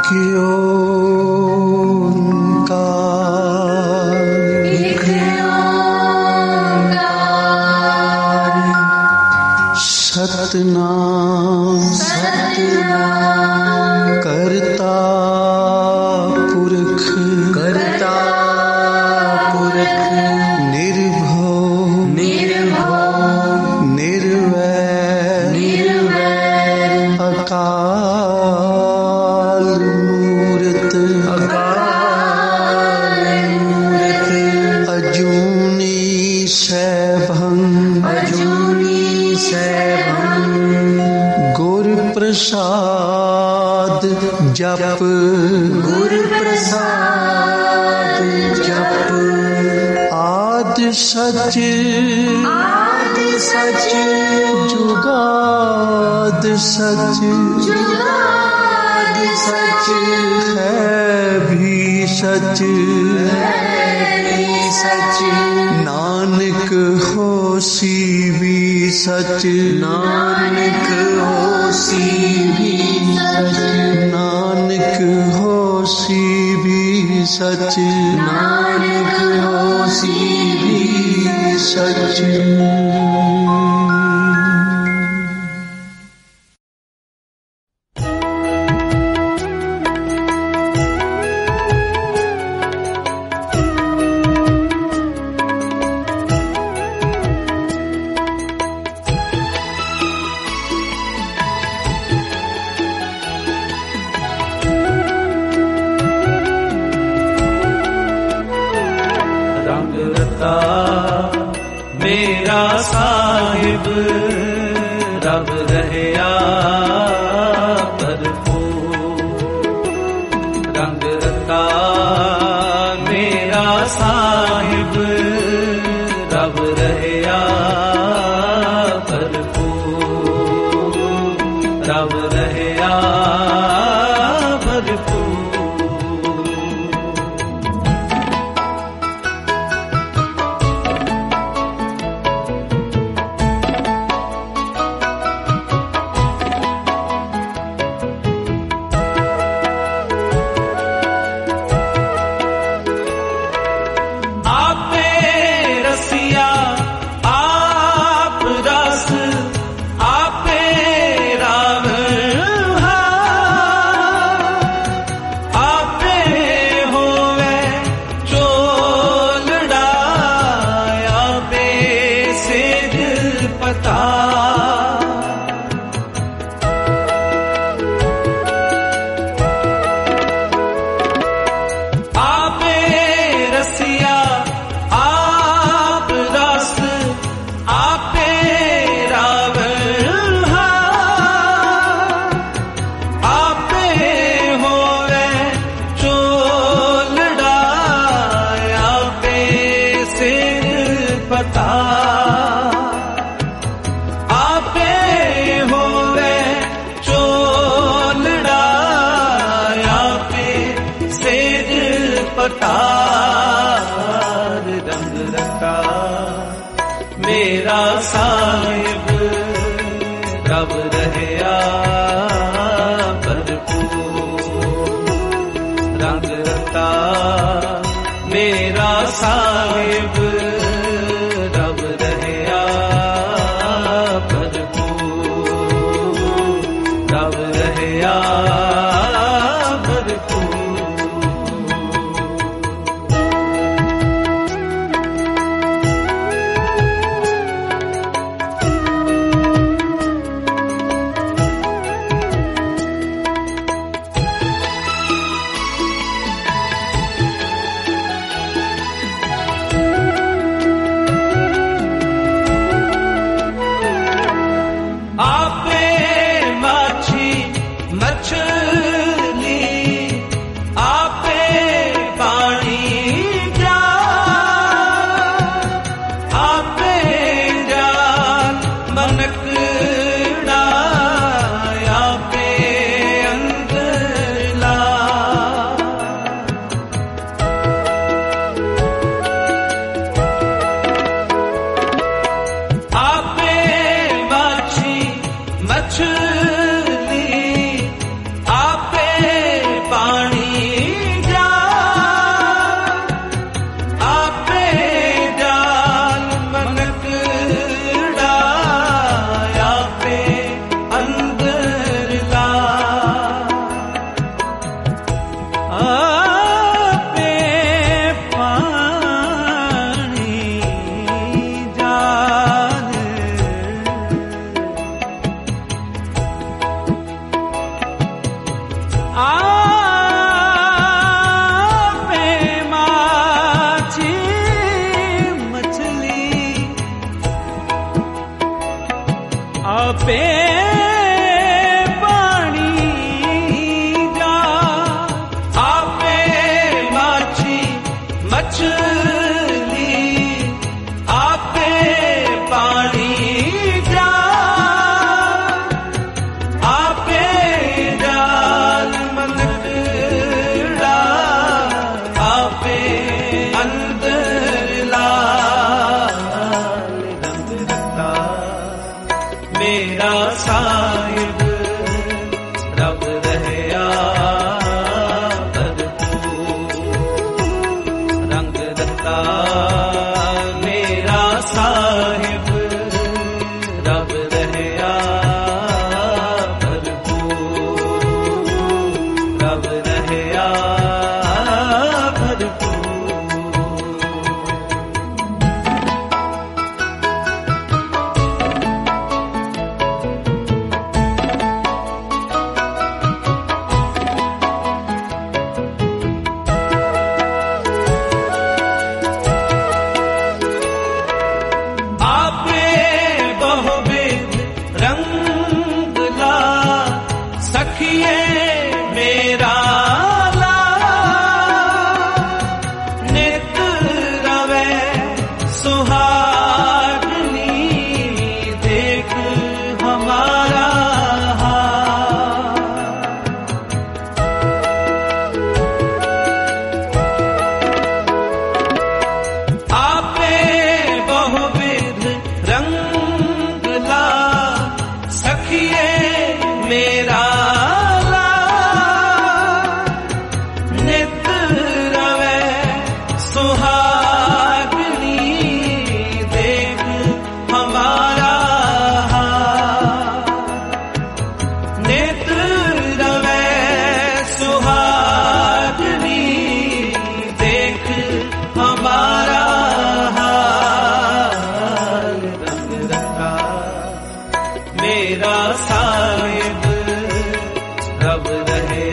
सतनाम सतनाम करता पुरख निर्भो निर्वैर अकाल मूरत अजूनी सैभं गुर प्रसाद जप आद सच जुगाद सच है भी सच नानक होसी भी सच नानक होसी भी सच मेरा साहिब रब रहया भरपूर रंग रता मेरा साहिब रब रहया भरपूर रब रहया भरपूर मेरा साहिब रब रहया भरपूर रंग रता मेरा साहिब रब रहया भरपूर रब रहया भरपूर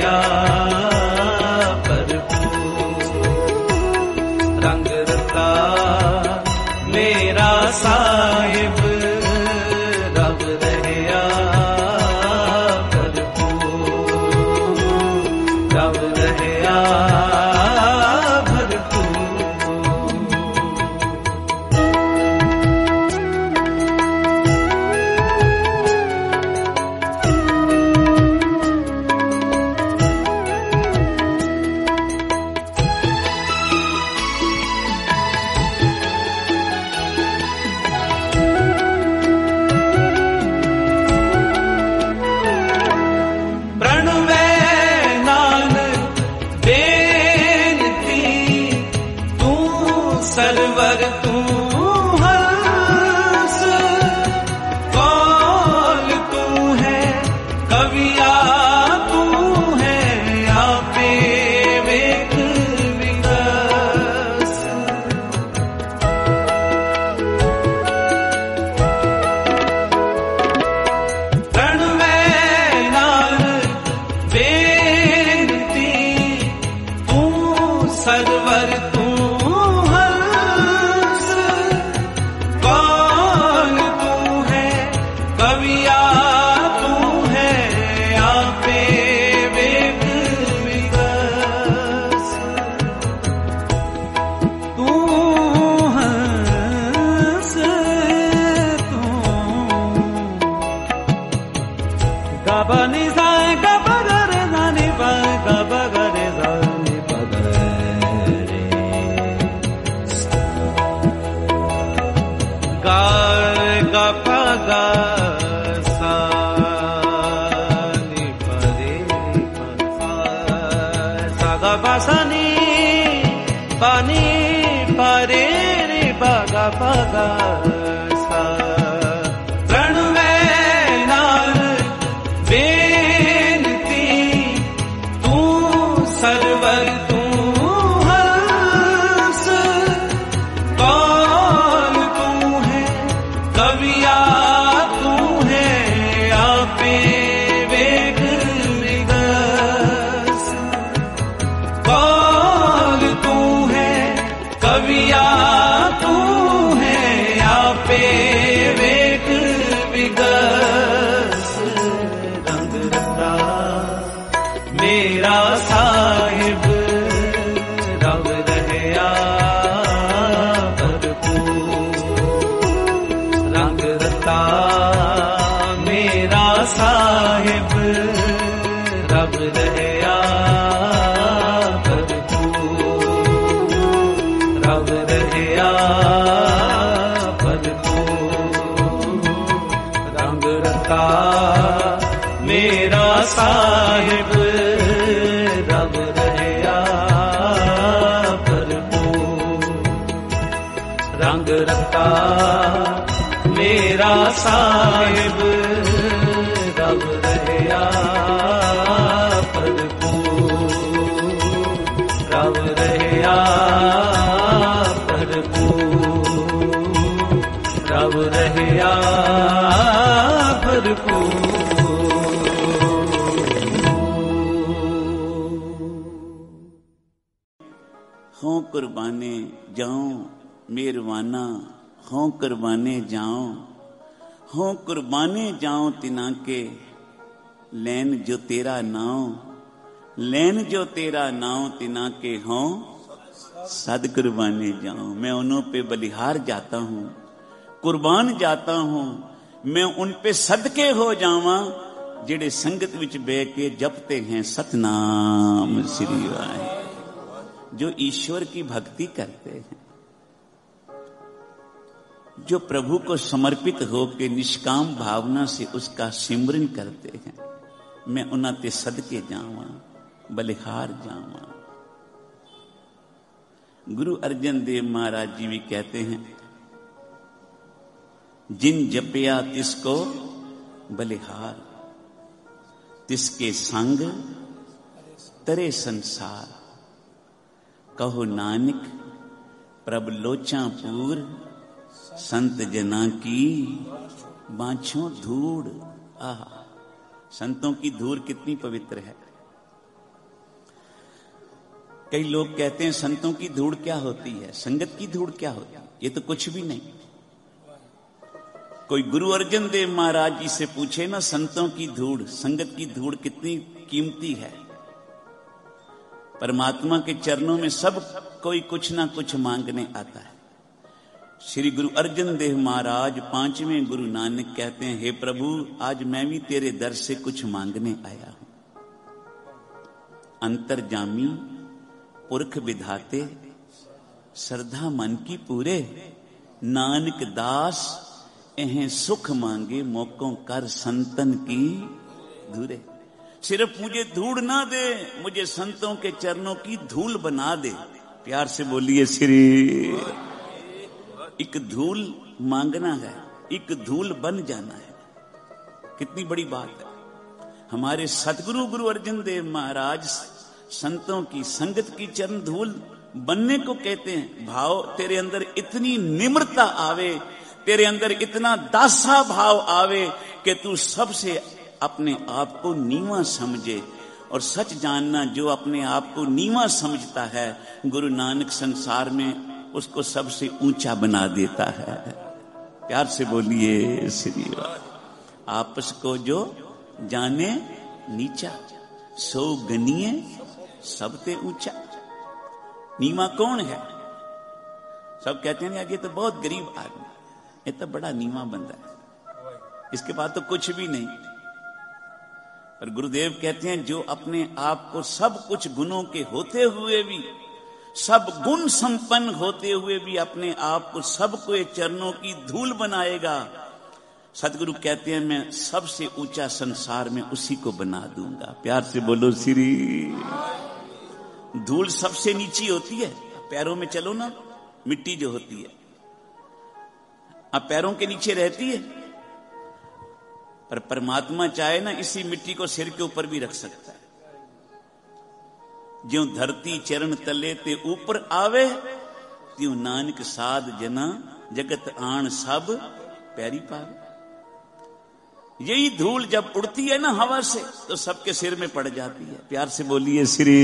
रहया भरपूर, रंग रता मेरा साहिब रब रहया भरपूर, रब रहया सरवर तू हंस, कौल तू है कविया तू है आपे वेख विकस, प्रणवे नाल बेनती तू सरवर तू पानी परे रे बागा बागा सा, प्रणवे नाल बेनती तू सरवर तू हंस, कौन तू है कविया तू है आपे वेग विगस, कौन तू है कविया तू है आपे वेग विगस, रंग रता मेरा साहिब रब रहया भरपूर, रंग रता मेरा साहिब रब रहया भरपूर, रब रहया भरपूर, रंग रता मेरा साहिब रब रहया भरपूर, रंग रता मेरा साहिब रब रहया भरपूर, रब रहया भरपूर, रब रहया भरपूर। हों कुर्बाने जाऊं मेरवाना, हों कुर्बाने जाऊं, हों कुर्बाने जाऊं तिना के, लैन जो तेरा नाम, लैन जो तेरा नाम तिना के हों सद कुर्बाने जाऊं। मैं उन्हों पे बलिहार जाता हूं, कुर्बान जाता हूं, मैं उन पे सदके हो जावा जेड़े संगत विच बह के जपते हैं सतनाम श्री वाहे, जो ईश्वर की भक्ति करते हैं, जो प्रभु को समर्पित होकर निष्काम भावना से उसका सिमरन करते हैं। मैं उन्हां ते सदके जावा, बलिहार जावा। गुरु अर्जन देव महाराज जी भी कहते हैं, जिन जपिया तिसको बलिहार, तिसके संग तरे संसार। कहो नानक प्रभ लोचा पूर, संत जना की बाँछों धूड़। आह, संतों की धूड़ कितनी पवित्र है। कई लोग कहते हैं संतों की धूड़ क्या होती है, संगत की धूड़ क्या होती है? ये तो कुछ भी नहीं। कोई गुरु अर्जन देव महाराज जी से पूछे ना, संतों की धूड़, संगत की धूड़ कितनी कीमती है। परमात्मा के चरणों में सब कोई कुछ ना कुछ मांगने आता है। श्री गुरु अर्जन देव महाराज 5वें गुरु नानक कहते हैं, हे प्रभु, आज मैं भी तेरे दर से कुछ मांगने आया हूं। अंतर्जामी पुरख विधाते, श्रद्धा मन की पूरे, नानक दास एहें सुख मांगे, मौकों कर संतन की धूरे। सिर्फ मुझे धूड़ ना दे, मुझे संतों के चरणों की धूल बना दे। प्यार से बोलिए श्री। एक धूल मांगना है, एक धूल बन जाना है, कितनी बड़ी बात है। हमारे सतगुरु गुरु अर्जन देव महाराज संतों की संगत की चरण धूल बनने को कहते हैं। भाव तेरे अंदर इतनी निम्रता आवे, तेरे अंदर इतना दासा भाव आवे कि तू सबसे अपने आप को नीवा समझे। और सच जानना, जो अपने आप को नीवा समझता है, गुरु नानक संसार में उसको सबसे ऊंचा बना देता है। प्यार से बोलिए श्री। आपस को जो जाने नीचा, सो गनिए सबते ऊंचा। नीवा कौन है? सब कहते हैं यार ये तो बहुत गरीब आदमी, ये तो बड़ा नीवा बंदा है, इसके बाद तो कुछ भी नहीं। पर गुरुदेव कहते हैं, जो अपने आप को सब कुछ गुणों के होते हुए भी, सब गुण संपन्न होते हुए भी अपने आप को सबको चरणों की धूल बनाएगा, सतगुरु कहते हैं मैं सबसे ऊंचा संसार में उसी को बना दूंगा। प्यार से बोलो श्री। धूल सबसे नीची होती है। पैरों में चलो ना, मिट्टी जो होती है अब पैरों के नीचे रहती है, पर परमात्मा चाहे ना इसी मिट्टी को सिर के ऊपर भी रख सकता है। ज्यों धरती चरण तले ते ऊपर आवे, त्यों नानक साध जना जगत आण सब पैरी पावे। यही धूल जब उड़ती है ना हवा से, तो सबके सिर में पड़ जाती है। प्यार से बोलिए श्री।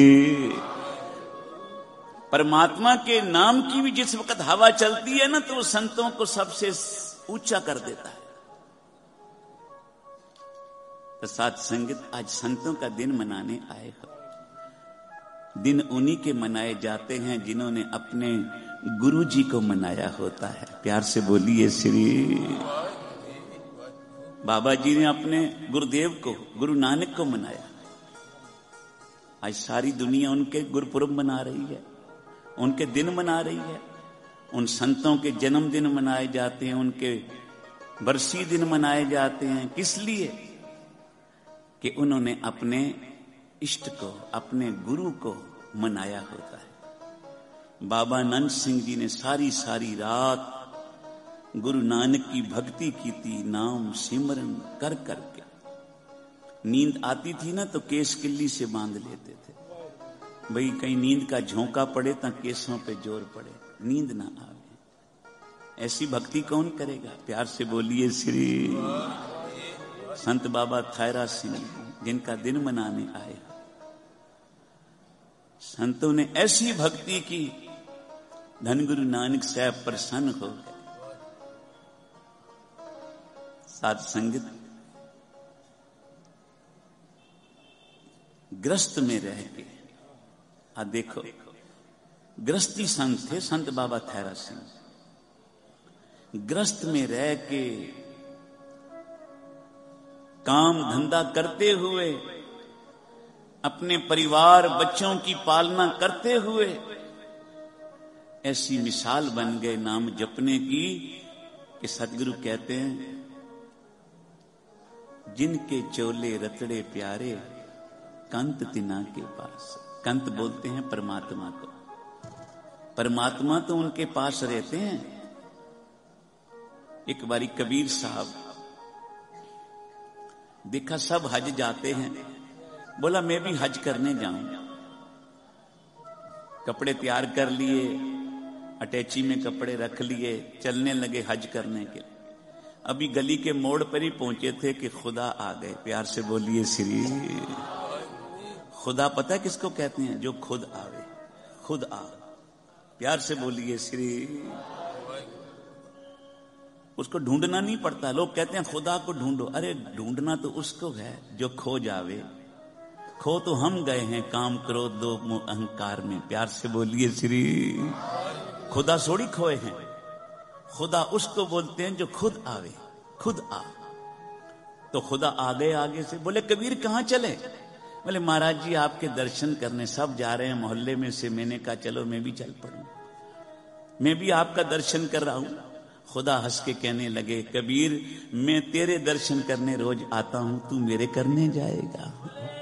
परमात्मा के नाम की भी जिस वक्त हवा चलती है ना, तो वो संतों को सबसे ऊंचा कर देता है। तो साथ संगत, आज संतों का दिन मनाने आए हो। दिन उन्हीं के मनाए जाते हैं जिन्होंने अपने गुरु जी को मनाया होता है। प्यार से बोलिए श्री। बाबा जी ने अपने गुरुदेव को, गुरु नानक को मनाया। आज सारी दुनिया उनके गुरुपुरब मना रही है, उनके दिन मना रही है। उन संतों के जन्मदिन मनाए जाते हैं, उनके बरसी दिन मनाए जाते हैं। किस लिए? कि उन्होंने अपने इष्ट को, अपने गुरु को मनाया होता है। बाबा नंद सिंह जी ने सारी सारी रात गुरु नानक की भक्ति की थी, नाम सिमरन कर करके। नींद आती थी ना, तो केस किल्ली से बांध लेते थे, भाई कहीं नींद का झोंका पड़े तो केसों पे जोर पड़े, नींद ना आवे। ऐसी भक्ति कौन करेगा? प्यार से बोलिए श्री। संत बाबा खैरा सिंह जिनका दिन मनाने आए, संतों ने ऐसी भक्ति की, धन गुरु नानक साहब प्रसन्न हो गए। साथ संगत, ग्रस्त में रह के, देखो ग्रस्ती संत थे संत बाबा खैरा सिंह। ग्रस्त में रह के काम धंधा करते हुए, अपने परिवार बच्चों की पालना करते हुए ऐसी मिसाल बन गए नाम जपने की कि सतगुरु कहते हैं, जिनके चोले रतड़े प्यारे, कंत तिना के पास। कंत बोलते हैं परमात्मा को। परमात्मा तो उनके पास रहते हैं। एक बारी कबीर साहब देखा सब हज जाते हैं, बोला मैं भी हज करने जाऊं। कपड़े तैयार कर लिए, अटैची में कपड़े रख लिए, चलने लगे हज करने के। अभी गली के मोड़ पर ही पहुंचे थे कि खुदा आ गए। प्यार से बोलिए श्री। खुदा पता है किसको कहते हैं? जो खुद आवे। खुद आ। प्यार से बोलिए श्री। उसको ढूंढना नहीं पड़ता। लोग कहते हैं खुदा को ढूंढो, अरे ढूंढना तो उसको है जो खो जावे। खो तो हम गए हैं काम क्रोध दो मोह अहंकार में। प्यार से बोलिए श्री। खुदा थोड़ी खोए हैं, खुदा उसको बोलते हैं जो खुद आवे। खुद आ। तो खुदा आ गए आगे से। बोले कबीर कहां चले? बोले महाराज जी आपके दर्शन करने सब जा रहे हैं मोहल्ले में से। मैंने कहा चलो मैं भी चल पड़ूं, मैं भी आपका दर्शन कर रहा हूं। खुदा हंस के कहने लगे कबीर मैं तेरे दर्शन करने रोज आता हूं, तू मेरे करने जाएगा।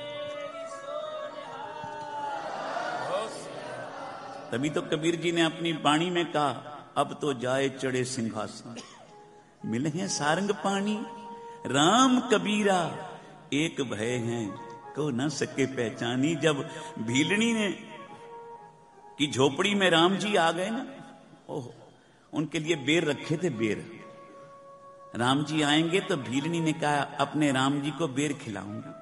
तभी तो कबीर जी ने अपनी वाणी में कहा अब तो जाए चढ़े सिंहासन, मिले हैं सारंग पानी। राम कबीरा एक भय हैं, को न सके पहचानी। जब भीलनी ने की झोपड़ी में राम जी आ गए ना, ओह उनके लिए बेर रखे थे। बेर राम जी आएंगे तो भीलनी ने कहा अपने राम जी को बेर खिलाऊंगा।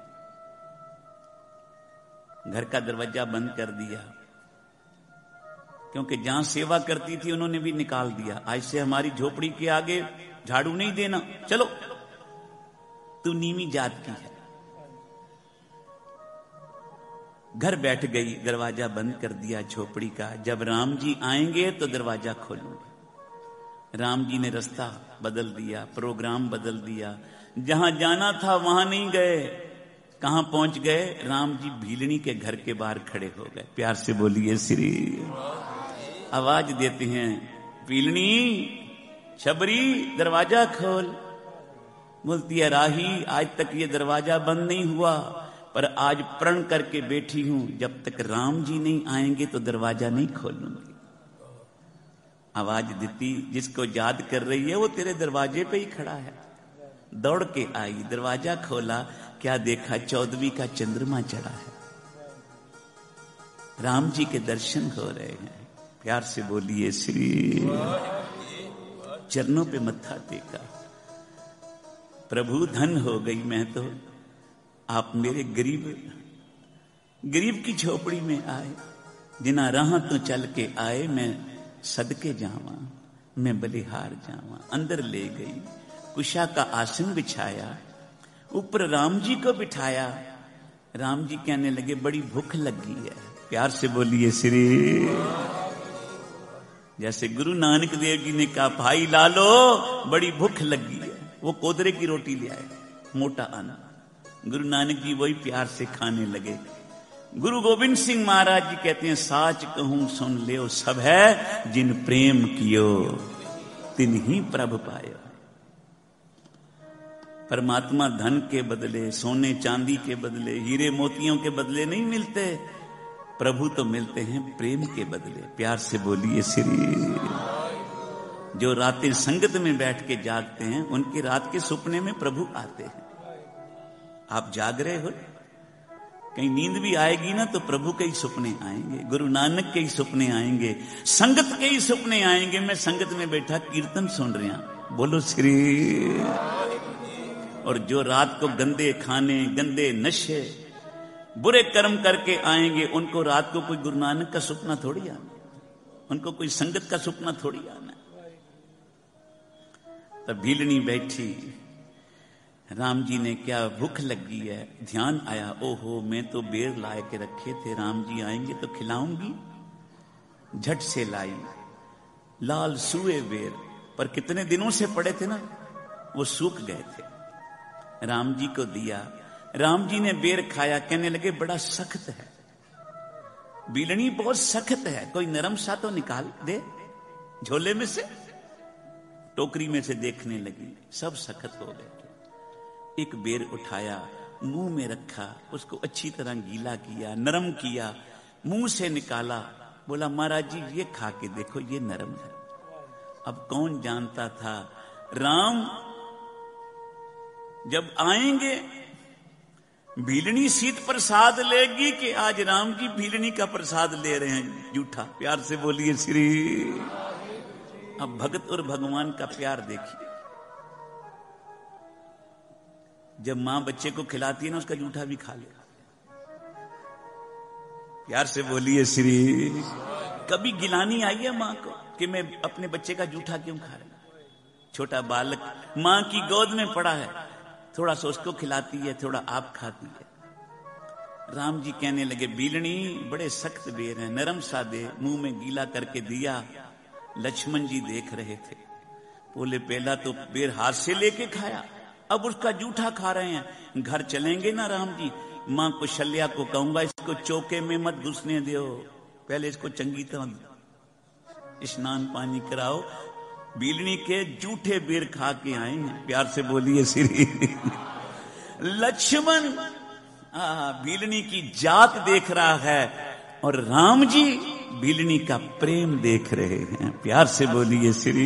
घर का दरवाजा बंद कर दिया, क्योंकि जहां सेवा करती थी उन्होंने भी निकाल दिया। आज से हमारी झोपड़ी के आगे झाड़ू नहीं देना, चलो तू नीमी जात की है। घर बैठ गई, दरवाजा बंद कर दिया झोपड़ी का। जब राम जी आएंगे तो दरवाजा खोलूंगी। राम जी ने रास्ता बदल दिया, प्रोग्राम बदल दिया। जहां जाना था वहां नहीं गए, कहां पहुंच गए? राम जी भीलनी के घर के बाहर खड़े हो गए। प्यार से बोलिए श्री। आवाज देते हैं भीलनी छबरी दरवाजा खोल। बोलती है राही आज तक ये दरवाजा बंद नहीं हुआ, पर आज प्रण करके बैठी हूं जब तक राम जी नहीं आएंगे तो दरवाजा नहीं खोलूंगी। आवाज देती जिसको याद कर रही है वो तेरे दरवाजे पे ही खड़ा है। दौड़ के आई, दरवाजा खोला, क्या देखा? 14वीं का चंद्रमा चढ़ा है। राम जी के दर्शन हो रहे हैं। प्यार से बोलिए श्री। चरणों पे मत्था टेका, प्रभु धन हो गई मैं तो, आप मेरे गरीब की झोपड़ी में आए। जिना राह तो चल के आए, मैं सदके जावा, मैं बलिहार जावा। अंदर ले गई, कुशा का आसन बिछाया, ऊपर राम जी को बिठाया। राम जी कहने लगे बड़ी भूख लगी है। प्यार से बोलिए श्री। जैसे गुरु नानक देव जी ने कहा भाई लालो बड़ी भूख लगी है, वो कोदरे की रोटी ले आए, मोटा अन्न। गुरु नानक जी वही प्यार से खाने लगे। गुरु गोविंद सिंह महाराज जी कहते हैं साच कहूं सुन ले, सब है जिन प्रेम कियो तिन ही प्रभ पायो। परमात्मा धन के बदले, सोने चांदी के बदले, हीरे मोतियों के बदले नहीं मिलते। प्रभु तो मिलते हैं प्रेम के बदले। प्यार से बोलिए श्री। जो रातें संगत में बैठ के जागते हैं उनकी रात के सपने में प्रभु आते हैं। आप जाग रहे हो, कहीं नींद भी आएगी ना तो प्रभु के ही सपने आएंगे, गुरु नानक के ही सपने आएंगे, संगत के ही सपने आएंगे। मैं संगत में बैठा कीर्तन सुन रहा, बोलो श्री। और जो रात को गंदे खाने, गंदे नशे, बुरे कर्म करके आएंगे, उनको रात को कोई गुरु नानक का सपना थोड़ी आना, उनको कोई संगत का सपना थोड़ी आना। तब भीलनी बैठी, राम जी ने क्या भूख लगी है, ध्यान आया, ओहो मैं तो बेर लाए के रखे थे, राम जी आएंगे तो खिलाऊंगी। झट से लाई लाल सूए बेर, पर कितने दिनों से पड़े थे ना, वो सूख गए थे। राम जी को दिया, राम जी ने बेर खाया, कहने लगे बड़ा सख्त है, बीलनी बहुत सख्त है, कोई नरम सा तो निकाल दे झोले में से। टोकरी में से देखने लगी, सब सख्त हो गए। एक बेर उठाया, मुंह में रखा, उसको अच्छी तरह गीला किया, नरम किया, मुंह से निकाला, बोला महाराज जी ये खा के देखो, ये नरम है। अब कौन जानता था राम जब आएंगे भीलनी शीत प्रसाद लेगी कि आज राम जी भीलनी का प्रसाद ले रहे हैं जूठा। प्यार से बोलिए श्री। अब भगत और भगवान का प्यार देखिए। जब मां बच्चे को खिलाती है ना, उसका जूठा भी खा ले। प्यार से बोलिए श्री। कभी गिलानी आई है माँ को कि मैं अपने बच्चे का जूठा क्यों खा रहा हूं? छोटा बालक माँ की गोद में पड़ा है, थोड़ा सा उसको खिलाती है, थोड़ा आप खाती है। राम जी कहने लगे, बीलनी बड़े सख्त बेर हैं, नरम सादे, मुंह में गीला करके दिया। लक्ष्मण जी देख रहे थे, बोले पहला तो बेर हाथ से लेके खाया, अब उसका जूठा खा रहे हैं। घर चलेंगे ना राम जी, मां कुशल्या को कहूंगा इसको चौके में मत घुसने दो, पहले इसको चंगी तरह स्नान पानी कराओ। बीलनी के जूठे बेर खा के आए हैं, प्यार से बोलिए श्री लक्ष्मण बीलनी की जात देख रहा है और राम जी बीलनी का प्रेम देख रहे हैं, प्यार से बोलिए श्री।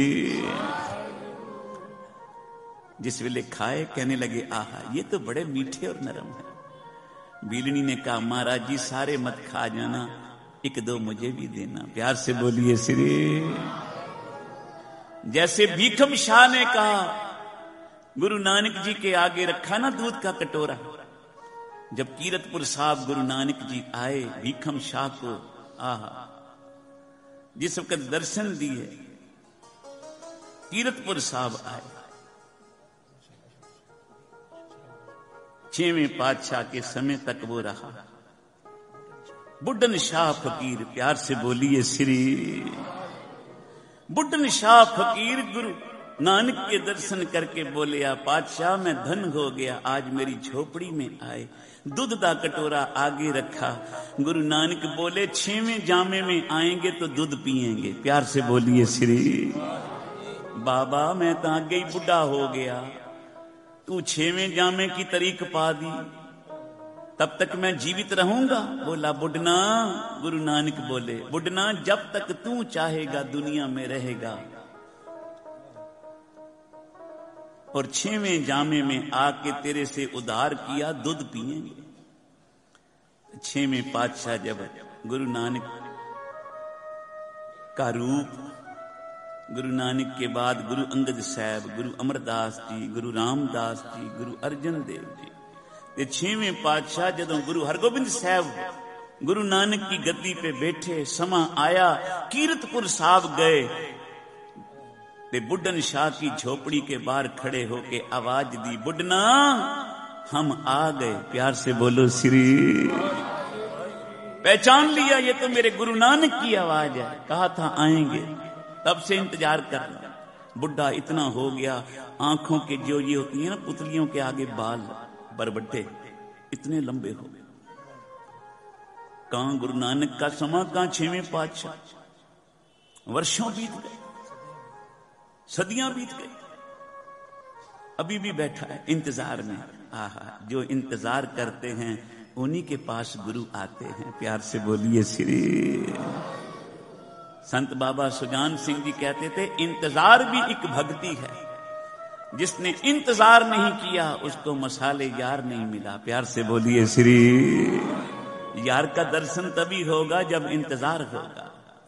जिस वेले खाए कहने लगे आहा ये तो बड़े मीठे और नरम है। बीलनी ने कहा महाराज जी सारे मत खा जाना, एक दो मुझे भी देना, प्यार से बोलिए श्री। जैसे भीखम शाह ने कहा, गुरु नानक जी के आगे रखा ना दूध का कटोरा, जब कीरतपुर साहब गुरु नानक जी आए भीखम शाह को, आहा जिस वक्त दर्शन दिए कीरतपुर साहब आए, 6वें पातशाह के समय तक वो रहा। बुड्ढन शाह फकीर, प्यार से बोलिए श्री। बुड्ढन शाह फकीर गुरु नानक के दर्शन करके बोले, आ पातशाह मैं धन हो गया, आज मेरी झोपड़ी में आए, दूध का कटोरा आगे रखा। गुरु नानक बोले 6वें जामे में आएंगे तो दूध पिएंगे, प्यार से बोलिए श्री। बाबा मैं तो आगे ही बुढ़ा हो गया, तू 6वें जामे की तारीख पा दी, तब तक मैं जीवित रहूंगा। बोला बुढ़ना, गुरु नानक बोले बुढ़ना जब तक तू चाहेगा दुनिया में रहेगा, और 6वें जामे में आके तेरे से उधार किया दूध पिएंगे। 6वें पातशाह जब गुरु नानक का रूप, गुरु नानक के बाद गुरु अंगद साहब, गुरु अमरदास जी, गुरु रामदास जी, गुरु अर्जन देव जी, ये 6वें पातशाह जदों गुरु हरगोबिंद साहब गुरु नानक की गद्दी पे बैठे, समा आया कीरतपुर साहब गए, ते बुड्ढन शाह की झोपड़ी के बाहर खड़े होके आवाज दी, बुड्ढना हम आ गए, प्यार से बोलो श्री। पहचान लिया ये तो मेरे गुरु नानक की आवाज है, कहा था आएंगे, तब से इंतजार कर रहा। बुढ़ा इतना हो गया, आंखों के जो ये होती है ना पुतलियों के आगे बाल बरबट्टे इतने लंबे हो गए। कहां गुरु नानक का समा, कहां 6वें पातशाह। वर्षों बीत गए, सदियां बीत गई, अभी भी बैठा है इंतजार में। आहा जो इंतजार करते हैं उन्हीं के पास गुरु आते हैं, प्यार से बोलिए श्री। संत बाबा सुजान सिंह जी कहते थे इंतजार भी एक भक्ति है, जिसने इंतजार नहीं किया उसको मसाले यार नहीं मिला, प्यार से बोलिए श्री। यार का दर्शन तभी होगा जब इंतजार होगा।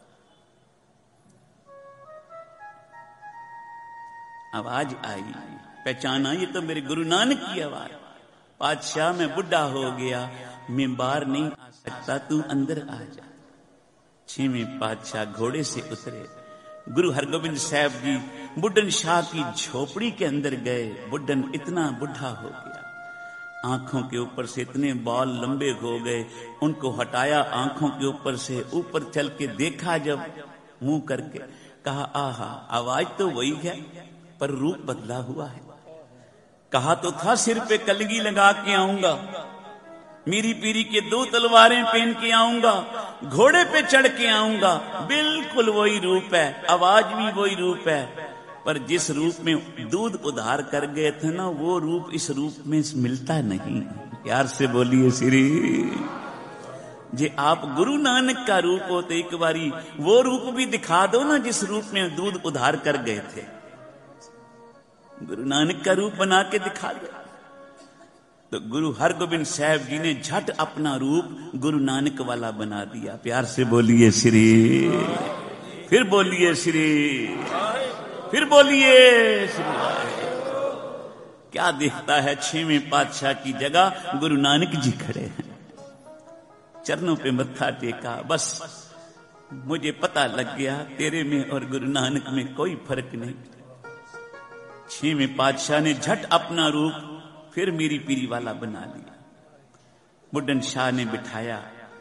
आवाज आई, पहचाना ये तो मेरे गुरु नानक की आवाज। पातशाह मैं बुढ़ा हो गया, मैं बाहर नहीं आ सकता, तू अंदर आ जा। 6वें पातशाह घोड़े से उतरे, गुरु हरगोबिंद साहब जी बुड्ढन शाह की झोपड़ी के अंदर गए। बुड्ढन इतना बुढ़ा हो गया, आंखों के ऊपर से इतने बाल लंबे हो गए, उनको हटाया आंखों के ऊपर से, ऊपर चल के देखा जब मुंह करके, कहा आहा आवाज तो वही है पर रूप बदला हुआ है। कहा तो था सिर पे कलगी लगा के आऊंगा, मीरी पीरी के 2 तलवारें पहन के आऊंगा, घोड़े पे चढ़ के आऊंगा, बिल्कुल वही रूप है, आवाज भी वही रूप है, पर जिस रूप में दूध उधार कर गए थे ना वो रूप इस रूप में मिलता नहीं, प्यार से बोलिए श्री। जे आप गुरु नानक का रूप हो तो एक बारी वो रूप भी दिखा दो ना जिस रूप में दूध उधार कर गए थे। गुरु नानक का रूप बना के दिखा दो। तो गुरु हरगोबिंद साहब जी ने झट अपना रूप गुरु नानक वाला बना दिया, प्यार से बोलिए श्री। फिर बोलिए श्री, फिर बोलिए श्री। क्या दिखता है 6वें पातशाह की जगह गुरु नानक जी खड़े हैं, चरणों पे मत्था टेका, बस मुझे पता लग गया तेरे में और गुरु नानक में कोई फर्क नहीं। 6वें पातशाह ने झट अपना रूप फिर मीरी पीरी वाला बना लिया। बुड्ढन शाह ने बिठाया।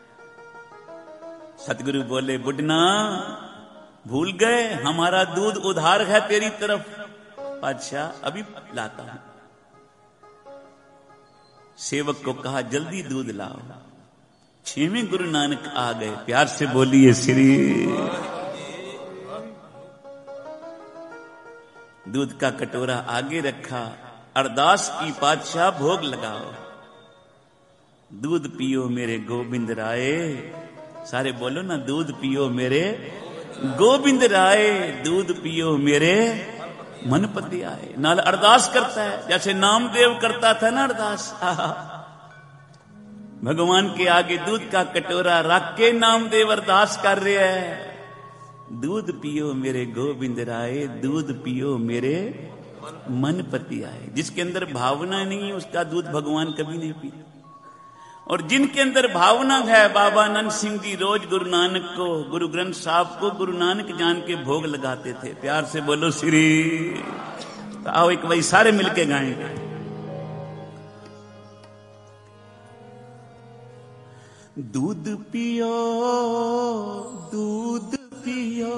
सतगुरु बोले, बुड्ढना भूल गए हमारा दूध उधार है तेरी तरफ। पातशाह अभी लाता हूं। सेवक को कहा जल्दी दूध लाओ। 6वें गुरु नानक आ गए। प्यार से बोलिए श्री। दूध का कटोरा आगे रखा। अरदास की, पातशाह भोग लगाओ। दूध पियो मेरे गोविंद राय। सारे बोलो ना, दूध पियो मेरे गोविंद राय, दूध पियो मेरे मनपति आए। नाल अरदास करता है जैसे नामदेव करता था ना अरदास। भगवान के आगे दूध का कटोरा रख के नामदेव अरदास कर रहे हैं, दूध पियो मेरे गोविंद राय, दूध पियो मेरे मनपति आए। जिसके अंदर भावना नहीं है उसका दूध भगवान कभी नहीं पीते। और जिनके अंदर भावना है, बाबा आनंद सिंह जी रोज गुरु नानक को, गुरु ग्रंथ साहब को गुरु नानक जान के भोग लगाते थे। प्यार से बोलो श्री। तो आओ एक वही सारे मिलके गाएंगे। दूध पियो, दूध पियो,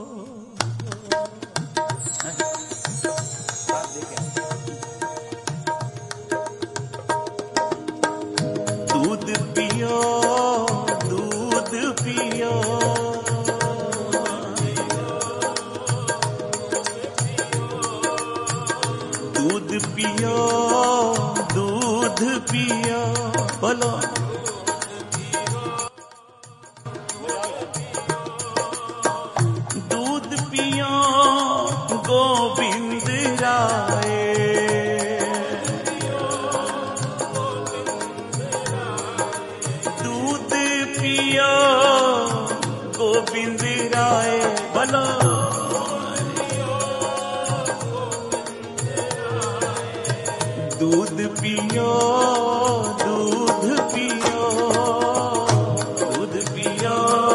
दूध पियो, दूध पियो, दूध पियो, दूध पियो, बोलो दूध पियो गोविंद राय, दूध पियो गोविंद राय, बोलो दूध पियो, दूध पियो, दूध पियो,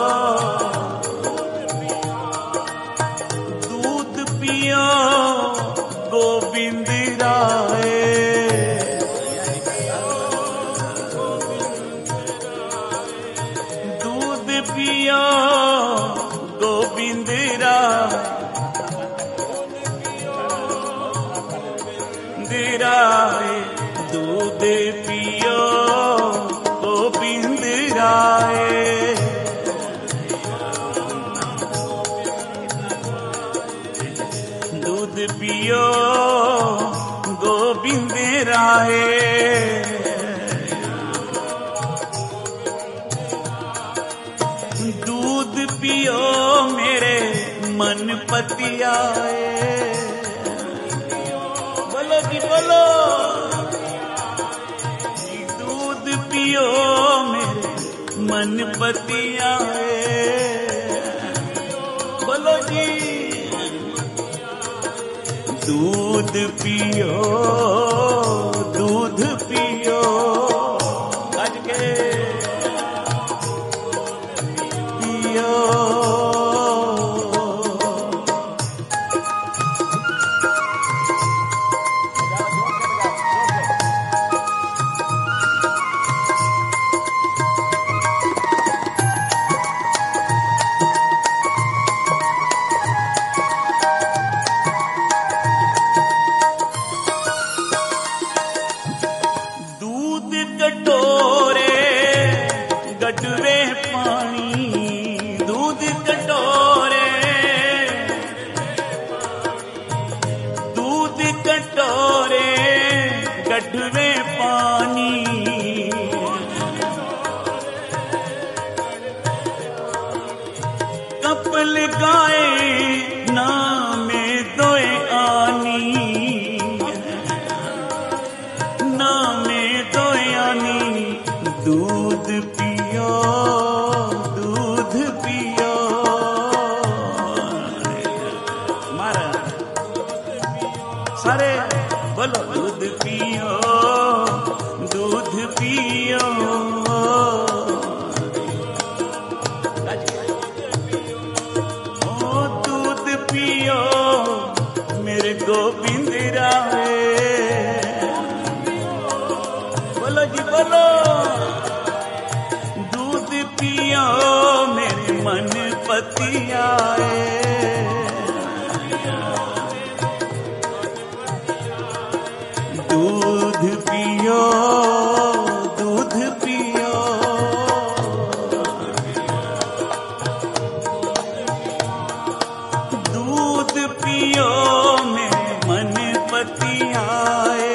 दूध पियो गोविंद राय, दूध पियो गोविंद राय, दूध पियो गोविंद राय, दूध पियो गोविंद राय, दूध पियो मेरे मन पति आए, बोलो जी बोलो, दूध पियो मेरे मन पति आए, बोलो जी दूध पियो, दूध पियो, आज के पियो, मन पति आए। दूध पियो, दूध पियो, दूध पियो में मन पति आए।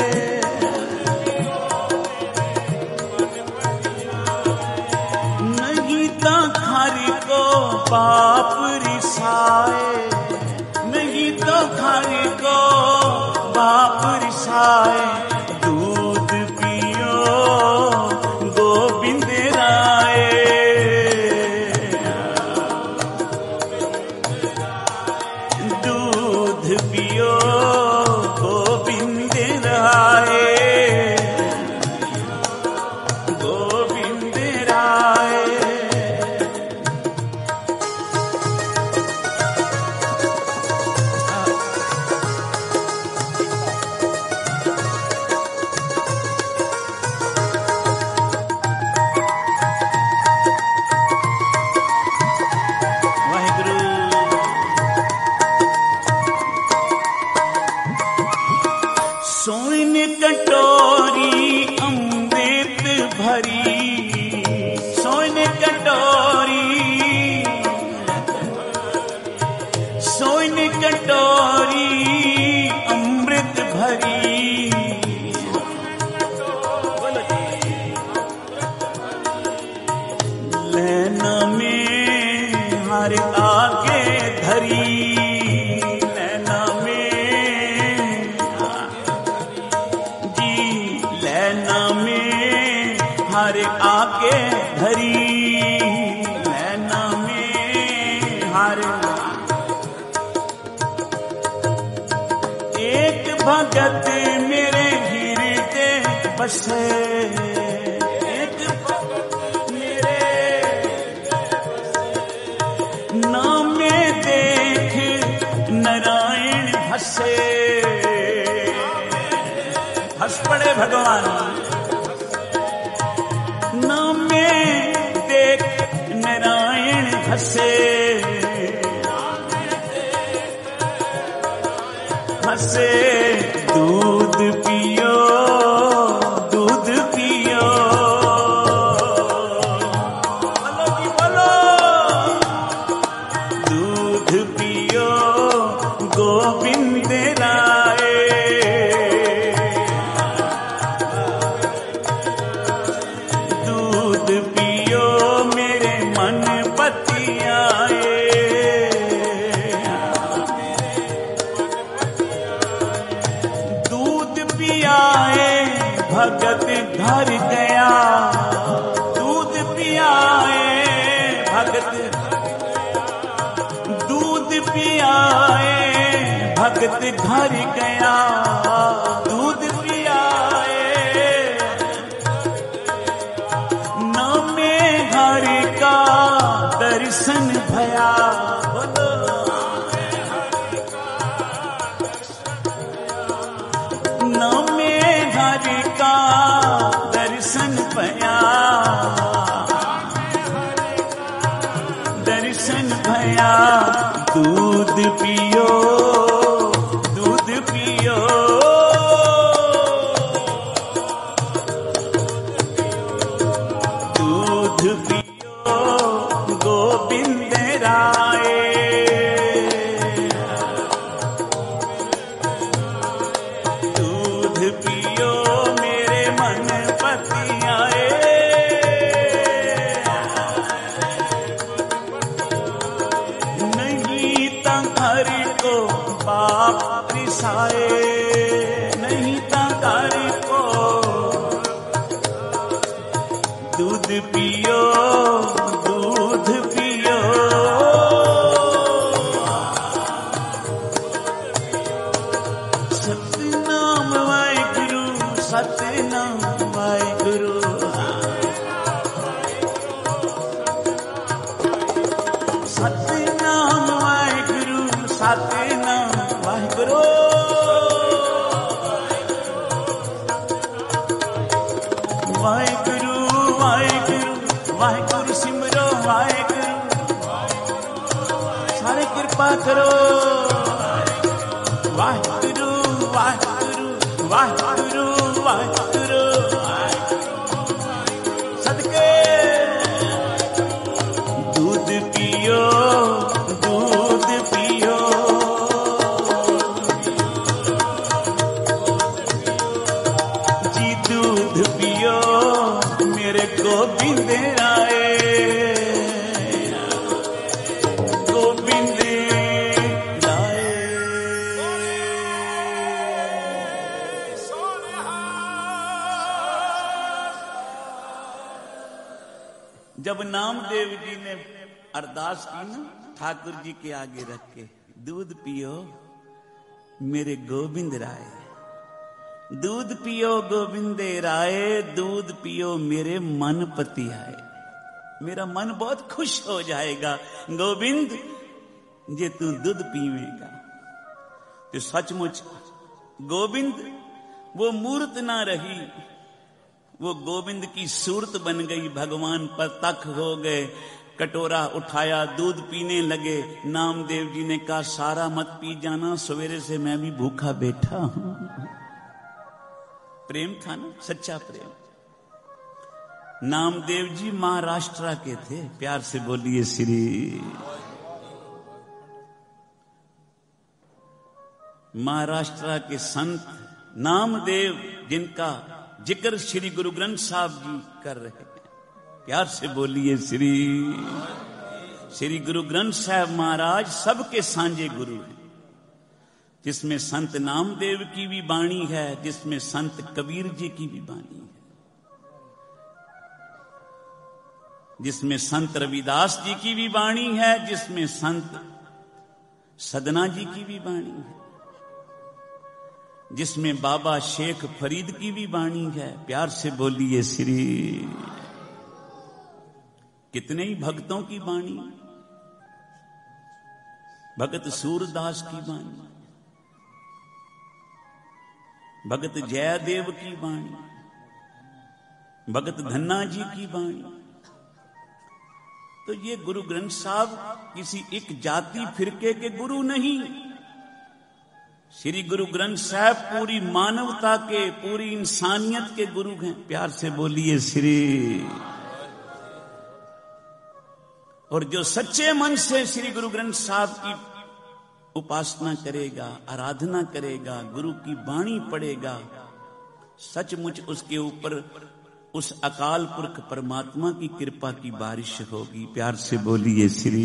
नहीं तो घर को बाप रिसाए, नहीं तो घर को बाप रिसाए। दूध पियो गोविंद राय, दूध पियो गोविंद राय, गोविंद राय। सोन कटोरी अमृत भरी, सोन कटोरी, सोन कटोरी अमृत भरी। लेना में हर आगे धरी, लेना में लेना में हर आके धरी, लेना में हर। एक भगत मेरे हृदय बसे, एक भगत मेरे नाम में देख नारायण हंसे। हंस पड़े भगवान नाम में देख नारायण हंसे, हंसे। दूध पियो, दूध पियो, बोलो जी बोलो। दूध पियो गोविंद राय, दूध पियो मेरे मन पति आए। दूध पियाए भगत घर गया, दूध पियाए भगत, दूध पियाए भगत घर गया, दूध पियाए। नामे घर का दर्शन भया, बोलो नामे घर का दर्शन भया, दर्शन भया। दूध पियो, दूध पियो, दूध पियो गोविंद राय, दूध पियो मेरे मन पति आए। नहीं तो घर को बाप रिसाए, नहीं तो घर को। दूध पियो, दूध पियो, सतनाम वाहिगुरु, सतनाम वाहिगुरु। सतनाम वाहिगुरु, सतनाम वाहिगुरु। वाहिगुरु वाहिगुरु वाहिगुरु सिमरो, वाहिगुरु कृपा करो। वाहिगुरु वाहिगुरु वाहिगुरु वाहिगुरु सदके दूध पियो दूध पियो जी दूध पियो मेरे गोविंद आए गोविंद आए। जब नामदेव जी ने अरदास की ना ठाकुर जी के आगे रख के, दूध पियो मेरे गोविंद राय, दूध पियो गोविंद राय, दूध पियो मेरे मन पति आए। मेरा मन बहुत खुश हो जाएगा गोविंद जे तू दूध पीवेगा। तो सचमुच गोविंद वो मूर्त ना रही, वो गोविंद की सूरत बन गई। भगवान पर तक हो गए, कटोरा उठाया, दूध पीने लगे। नामदेव जी ने कहा सारा मत पी जाना, सवेरे से मैं भी भूखा बैठा हूं। प्रेम था ना, सच्चा प्रेम। नामदेव जी महाराष्ट्र के थे। प्यार से बोलिए श्री। महाराष्ट्र के संत नामदेव, जिनका जिक्र श्री गुरु ग्रंथ साहब जी कर रहे हैं। प्यार से बोलिए श्री। श्री गुरु ग्रंथ साहब महाराज सबके सांझे गुरु हैं, जिसमें संत नामदेव की भी वाणी है, जिसमें संत कबीर जी की भी वाणी है, जिसमें संत रविदास जी की भी वाणी है, जिसमें संत सदना जी की भी वाणी है, जिसमें बाबा शेख फरीद की भी वाणी है। प्यार से बोलिए श्री। कितने ही भक्तों की वाणी, भगत सूरदास की वाणी, भगत जयदेव की वाणी, भगत धन्ना जी की वाणी। तो ये गुरु ग्रंथ साहब किसी एक जाति फिरके के गुरु नहीं, श्री गुरु ग्रंथ साहब पूरी मानवता के, पूरी इंसानियत के गुरु हैं। प्यार से बोलिए श्री। और जो सच्चे मन से श्री गुरु ग्रंथ साहब की उपासना करेगा, आराधना करेगा, गुरु की वाणी पढ़ेगा, सचमुच उसके ऊपर उस अकाल पुरख परमात्मा की कृपा की बारिश होगी। प्यार से बोलिए श्री।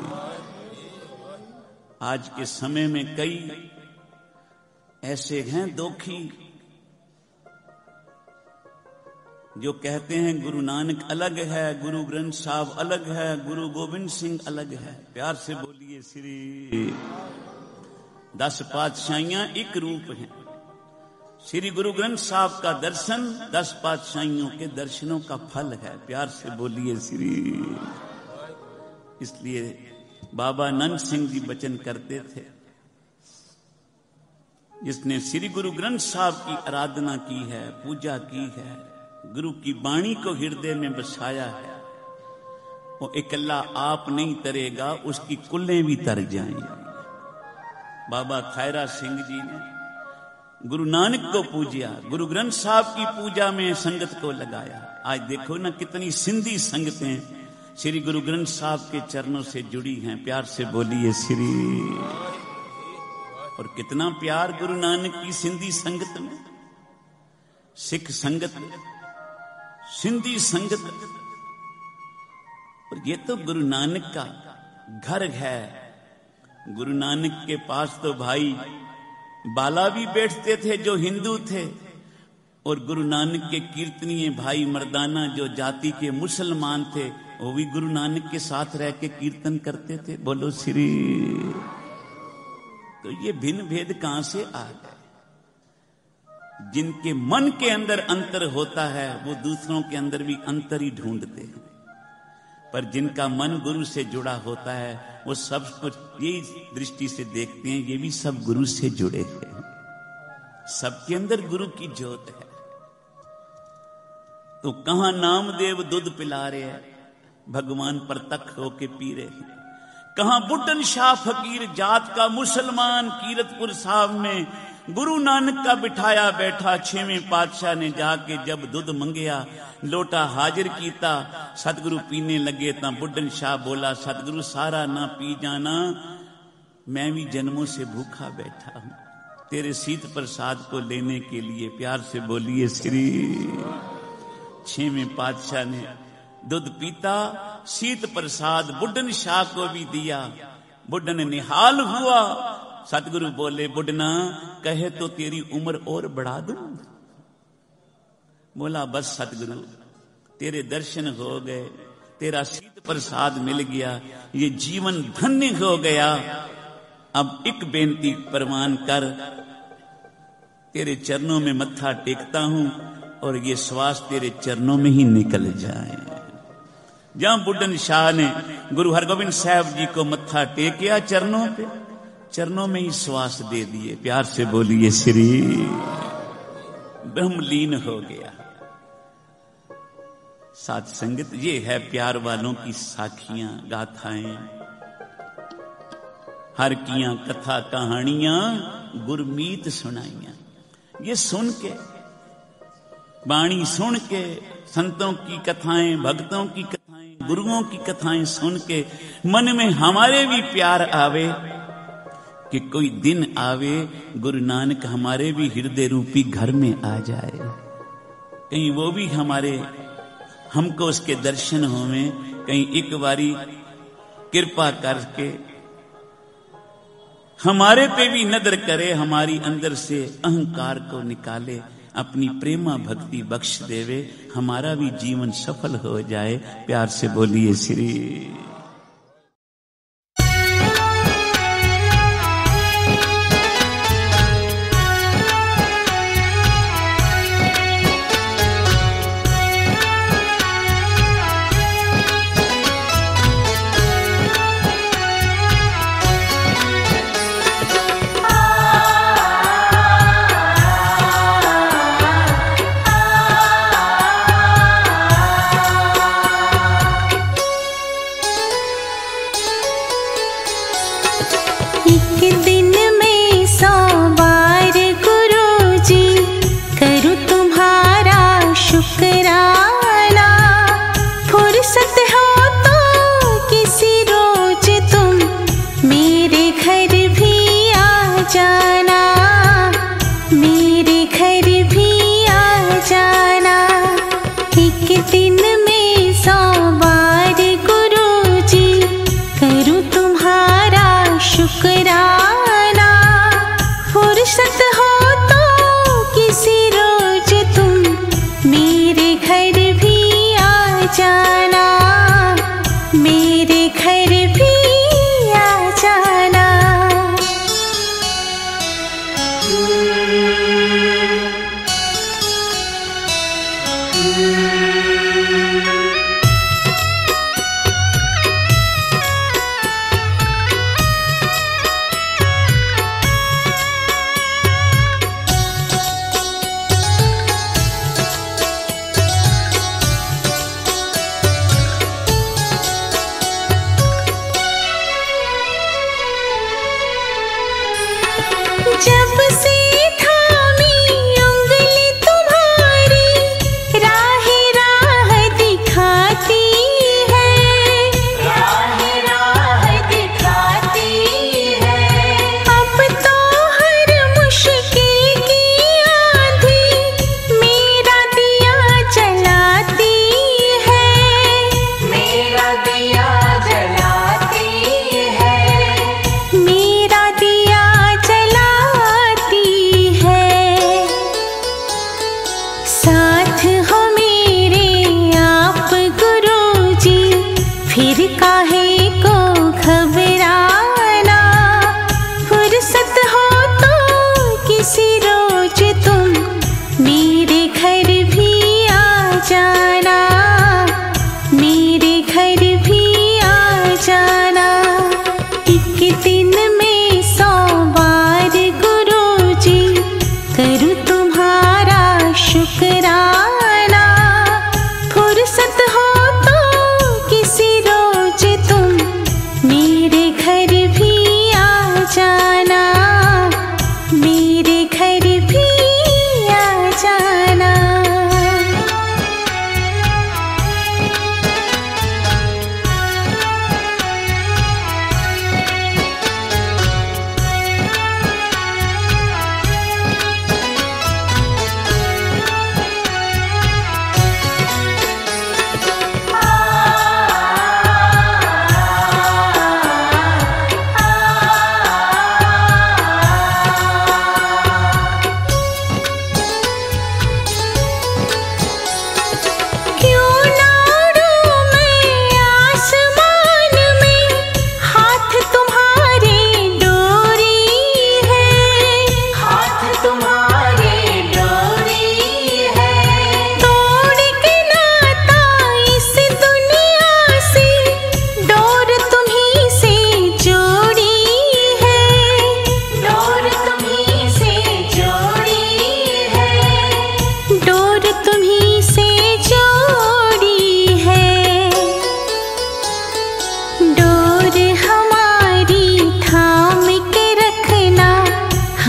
आज के समय में कई ऐसे हैं दोखी जो कहते हैं गुरु नानक अलग है, गुरु ग्रंथ साहब अलग है, गुरु गोविंद सिंह अलग है। प्यार से बोलिए श्री। 10 पातशाहियां एक रूप हैं। श्री गुरु ग्रंथ साहब का दर्शन 10 पातशाहियों के दर्शनों का फल है। प्यार से बोलिए श्री। इसलिए बाबा नंद सिंह जी वचन करते थे, जिसने श्री गुरु ग्रंथ साहब की आराधना की है, पूजा की है, गुरु की वाणी को हृदय में बसाया है, वो इकल्ला आप नहीं तरेगा, उसकी कुल्लें भी तर जाएंगी। बाबा खैरा सिंह जी ने गुरु नानक को पूजा, गुरु ग्रंथ साहब की पूजा में संगत को लगाया। आज देखो ना कितनी सिंधी संगतें श्री गुरु ग्रंथ साहब के चरणों से जुड़ी हैं। प्यार से बोलिए श्री। और कितना प्यार गुरु नानक की सिंधी संगत में, सिख संगत, सिंधी संगत। और ये तो गुरु नानक का घर है। गुरु नानक के पास तो भाई बाला भी बैठते थे जो हिंदू थे, और गुरु नानक के कीर्तनीय भाई मर्दाना जो जाति के मुसलमान थे, वो भी गुरु नानक के साथ रह के कीर्तन करते थे। बोलो श्री। तो ये भिन्न भेद कहां से आ गए? जिनके मन के अंदर अंतर होता है वो दूसरों के अंदर भी अंतर ही ढूंढते हैं, पर जिनका मन गुरु से जुड़ा होता है वो सब कुछ यही दृष्टि से देखते हैं, ये भी सब गुरु से जुड़े हैं, सबके अंदर गुरु की ज्योत है। तो कहां नामदेव दूध पिला रहे हैं, भगवान पर तक होके पी रहे हैं, कहां बुड्ढन शाह फकीर जात का मुसलमान कीरतपुर साहब में गुरु नानक का बिठाया बैठा। 6वें पातशाह ने जाके जब दुध मंगया लोटा हाजिर कीता, सतगुरु पीने लगे ता बुड्ढन शाह बोला सतगुरु सारा ना पी जाना, मैं भी जन्मों से भूखा बैठा हूं, तेरे शीत प्रसाद को लेने के लिए। प्यार से बोलिए श्री। 6वें पातशाह ने दूध पीता, शीत प्रसाद बुड्ढन शाह को भी दिया। बुड्ढन निहाल हुआ। सतगुरु बोले बुड्ढना कहे तो तेरी उम्र और बढ़ा दूं। बोला बस सतगुरु तेरे दर्शन हो गए, तेरा शीत प्रसाद मिल गया, ये जीवन धन्य हो गया। अब एक बेनती प्रमाण कर, तेरे चरणों में मत्था टेकता हूं और ये श्वास तेरे चरणों में ही निकल जाए। जहां बुड्ढन शाह ने गुरु हरगोबिंद साहब जी को मत्था टेकिया चरणों पे, चरणों में ही श्वास दे दिए। प्यार से बोलिए श्री। ब्रह्मलीन हो गया। साथ संगत ये है प्यार वालों की साखियां गाथाएं, हर कियां कथा कहानियां गुरमीत सुनाइयां। ये सुन के, वाणी सुन के, संतों की कथाएं, भक्तों की कथाएं, गुरुओं की कथाएं सुन के मन में हमारे भी प्यार आवे कि कोई दिन आवे गुरु नानक हमारे भी हृदय रूपी घर में आ जाए, कहीं वो भी हमको उसके दर्शन होवे, कहीं एक बारी कृपा करके हमारे पे भी नजर करे, हमारी अंदर से अहंकार को निकाले, अपनी प्रेमा भक्ति बख्श देवे, हमारा भी जीवन सफल हो जाए। प्यार से बोलिए श्री।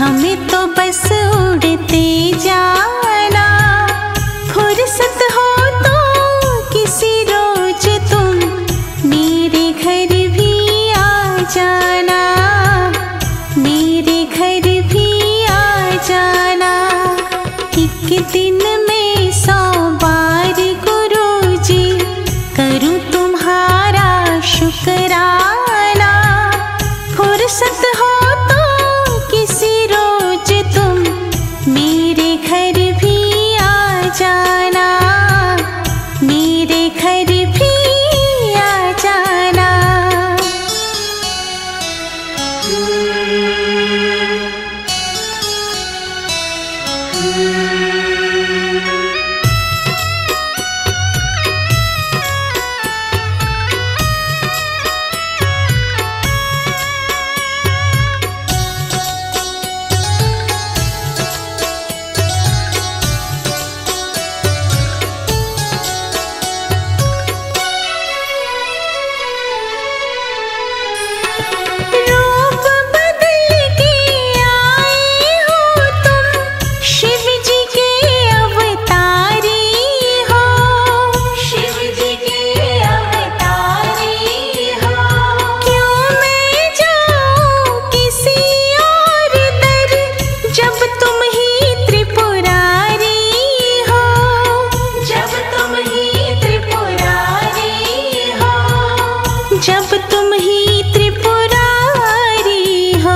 हमें तो बस उड़ते जाना, फुर्सत हो तो किसी रोज तुम मेरे घर भी आ जाना, मेरे घर भी आ जाना। एक दिन में 100 बार गुरुजी करूं तुम्हारा शुक्राना, फुर्सत हो तो किसी रोज तुम मेरे घर भी आ जाना, मेरे घर भी आ जाना। रूप बदल के आए हो तुम, शिव जी के अवतारी हो, शिव जी के अवतारी हो। क्यों मैं जाऊं किसी और दर, जब तुम ही त्रिपुरारी हो, जब तुम ही त्रिपुरारी हो, जब तुम ही त्रिपुरारी हो।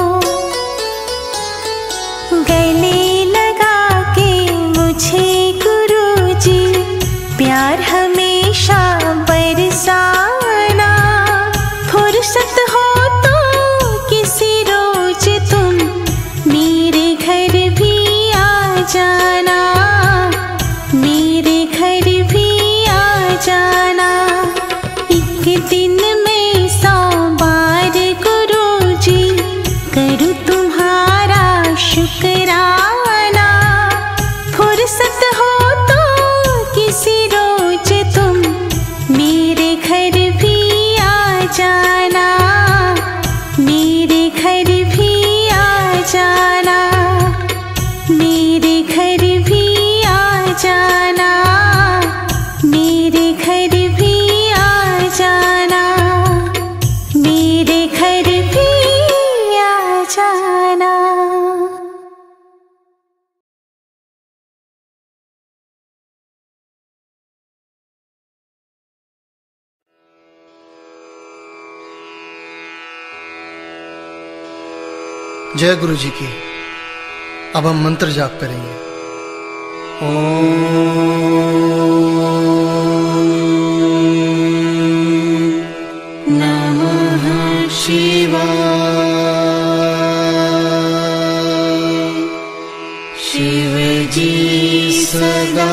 गले लगा के मुझे गुरुजी प्यार हमेशा बरसाना, फुर्सत हो तो किसी रोज तुम मेरे घर भी आ जाना, मेरे घर भी आ जाना। एक दिन में 100 बार गुरुजी करूं तुम्हारा शुक्राना, फुर्सत हो तो किसी रोज तुम मेरे घर भी आ जाना, मेरे घर भी आ जाना, मेरे घर भी आ जाना, मेरे घर भी आ जाना, मेरे घर भी आ जाना। जय गुरु जी की। अब हम मंत्र जाप करेंगे। नमः शिवाय। शिव जी सदा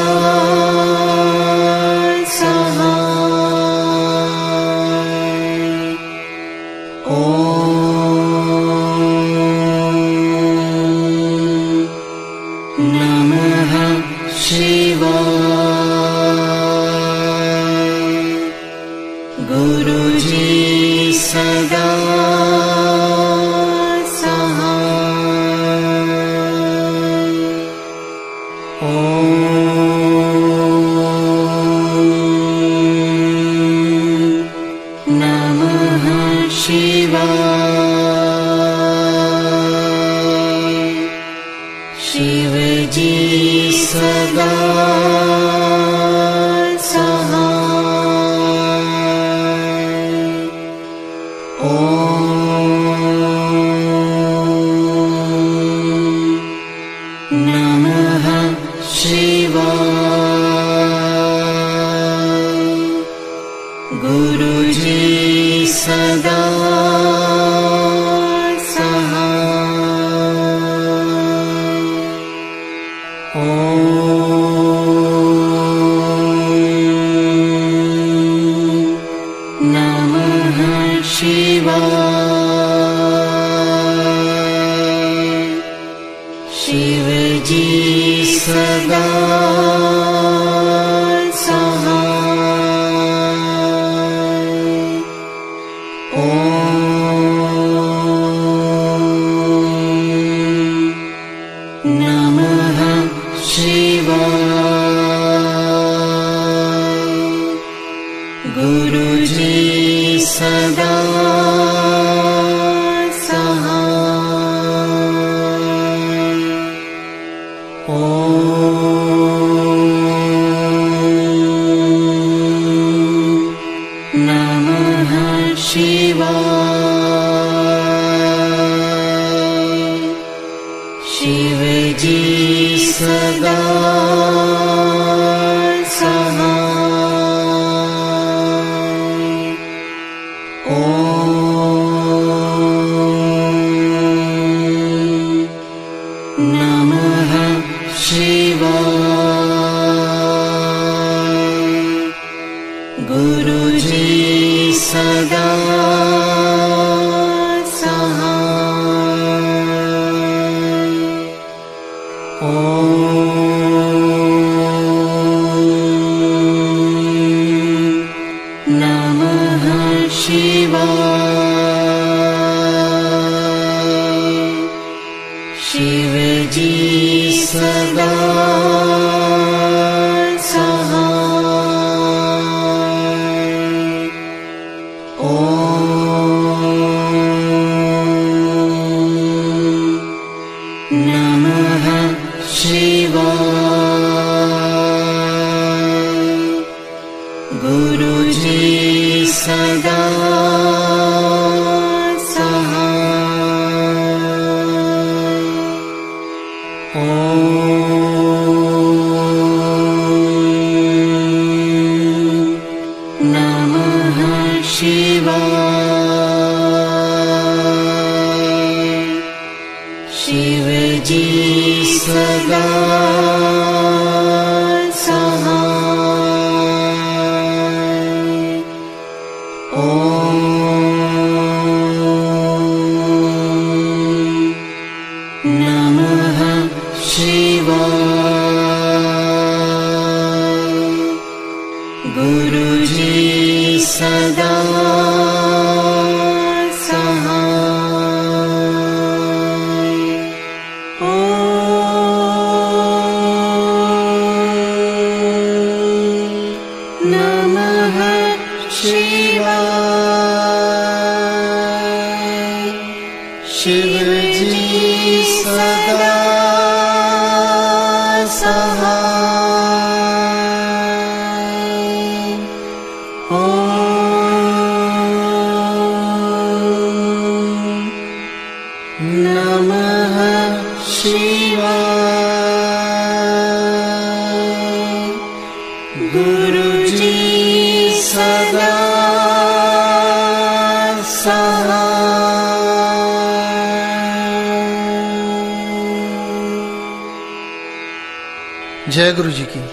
जय गुरु जी की।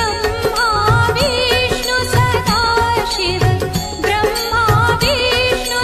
ब्रह्मा विष्णु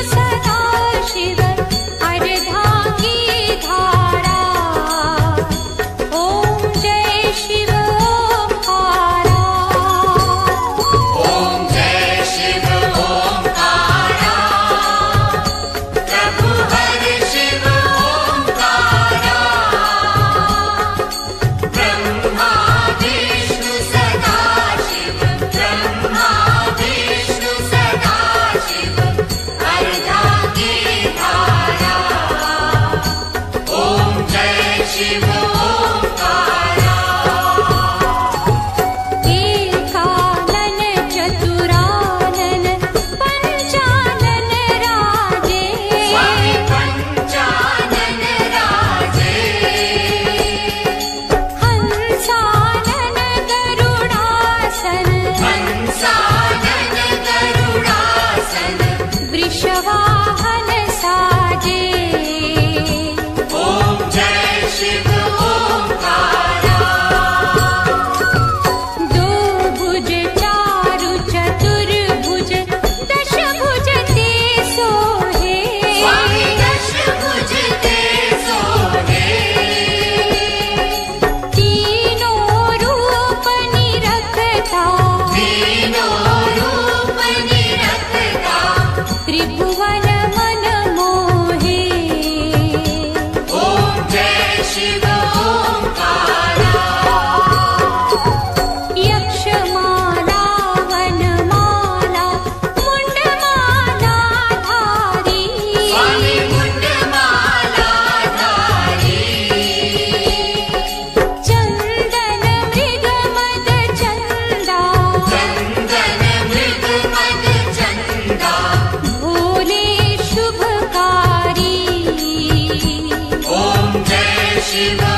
शिवा